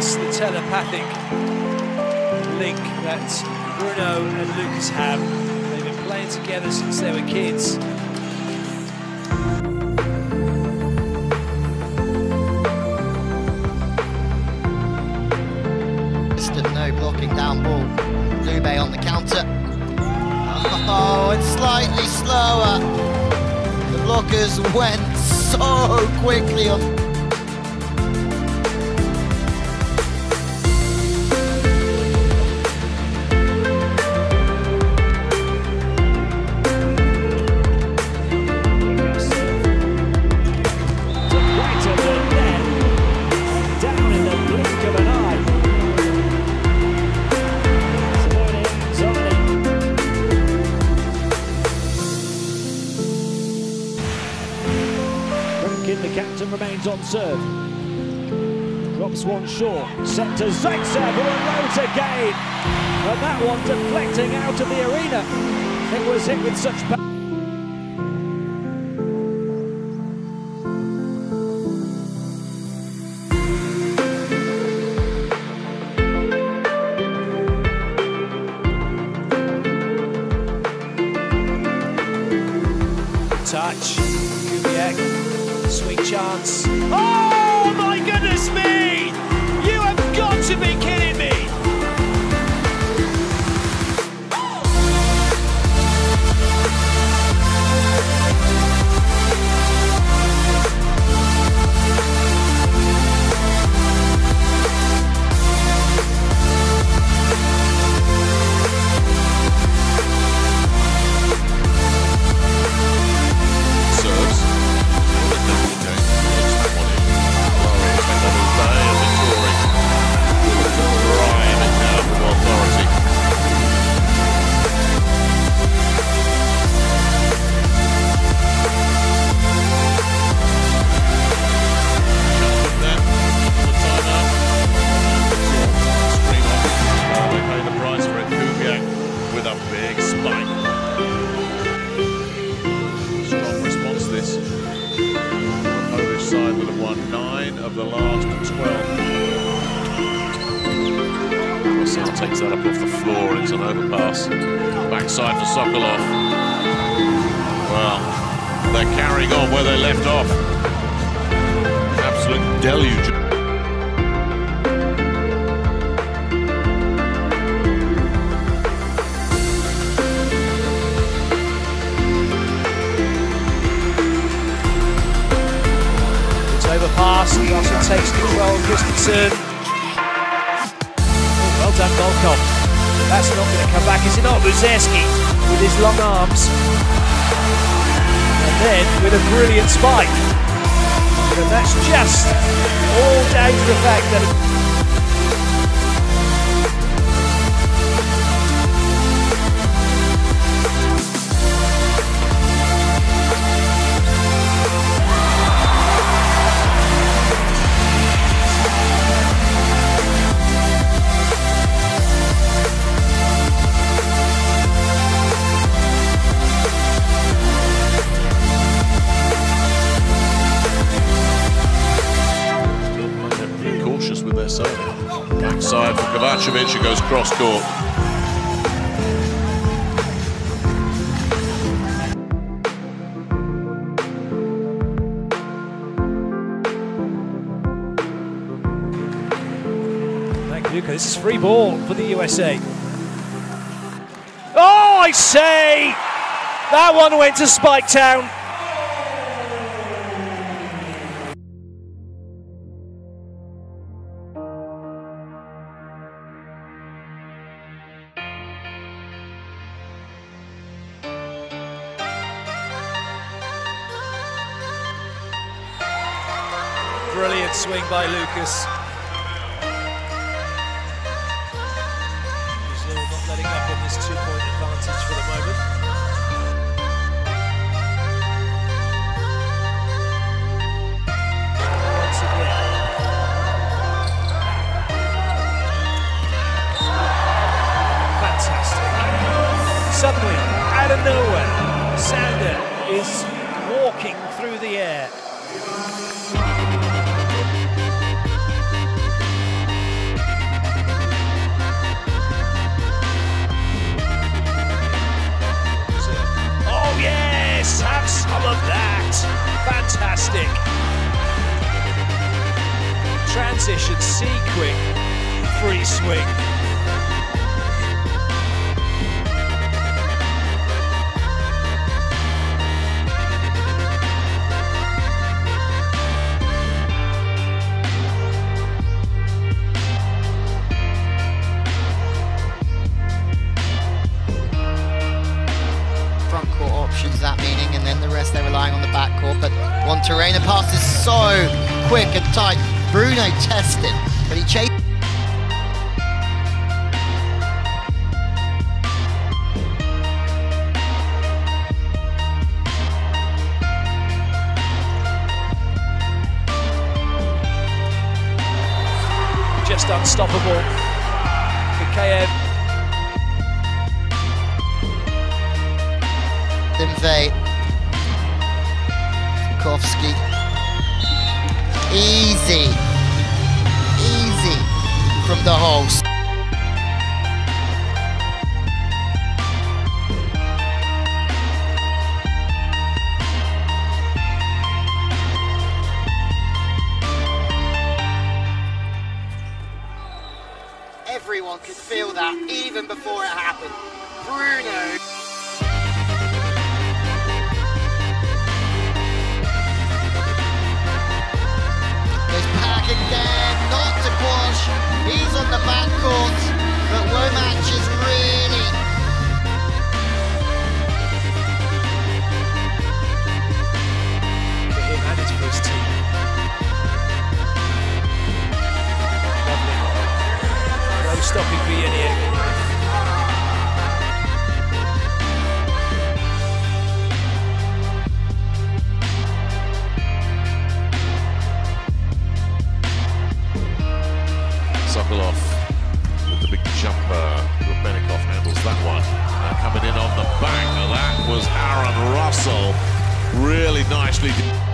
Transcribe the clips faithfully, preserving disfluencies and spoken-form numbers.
sense the telepathic link that Bruno and Lucas have. They've been playing together since they were kids. No blocking down ball. Lube on the counter. Oh, it's slightly slower. The blockers went so quickly on. The captain remains on serve. Drops one short. Set to Zaitsev, who unloads again. And that one deflecting out of the arena. It was hit with such power. Touch. Kubiak. Sweet chance. Oh my goodness me! You have got to be kidding me! Of the last twelve. Marcel takes that up off the floor and it's an overpass. Backside for Sokolov. Well, they're carrying on where they left off. Absolute deluge. Pass, Russell takes control, Christensen. Oh, well done, Volkov. That's not going to come back, is it not? Luzerski with his long arms. And then with a brilliant spike. And that's just all down to the fact that with their serving. Backside for Kovacevic, who goes cross court. Thank you, Luca. This is free ball for the U S A. Oh, I say! That one went to Spiketown. Brilliant swing by Lucas. Brazil not letting up on this two-point advantage for the moment. Once again. Fantastic. Suddenly, out of nowhere, Sander is walking through the air. transition, see quick, free swing. Front court options, that meaning, and then the rest they're relying on the back court. But Monterrey, the pass is so quick and tight. Bruno tested, but he chased. Just unstoppable. Mikaev. Dimve, Bukowski, easy, easy from the host. Everyone could feel that even before it happened. Bruno. Again, not to Quash, he's on the backcourt, but Womack is really... For him and his first team. Lovely. No stopping Bieniek. Sokolov with the big jumper. Rubenikov handles that one. Uh, coming in on the back. Now that was Aaron Russell. Really nicely.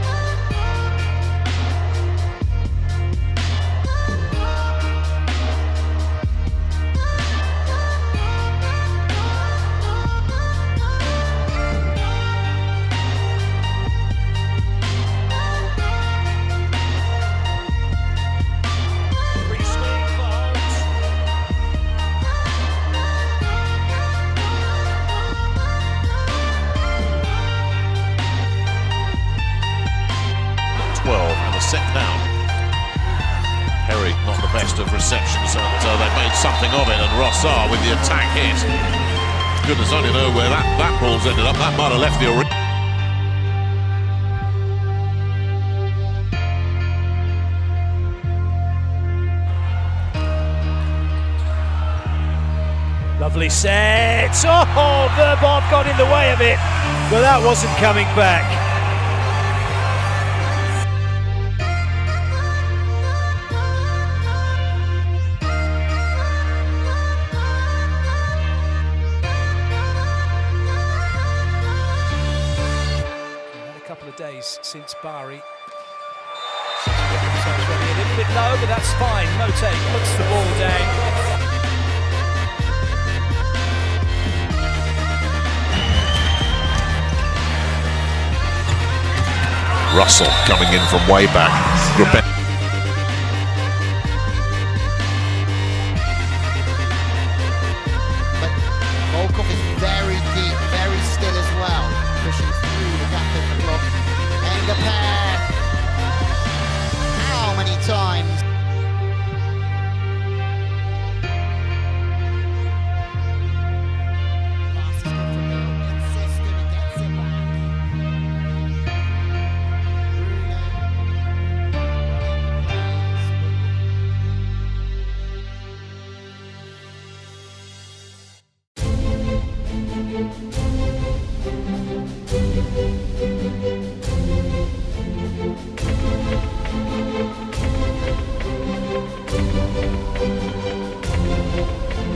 Set down. Perry not the best of receptions, and uh, they made something of it, and Rossard with the attack hit. Goodness only know where that, that ball's ended up. That might have left the arena. Lovely set. Oh, Verbov got in the way of it, but that wasn't coming back. Couple of days since Bari. So it's running a little bit low, but that's fine. Mote puts the ball down. Russell coming in from way back. But Volkov is very deep, very still as well. Pushing through the gap in the block. And the pass. How many times? Pass is good from Bill. Insistent, he gets it back.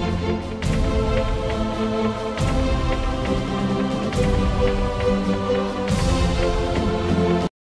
Bruno.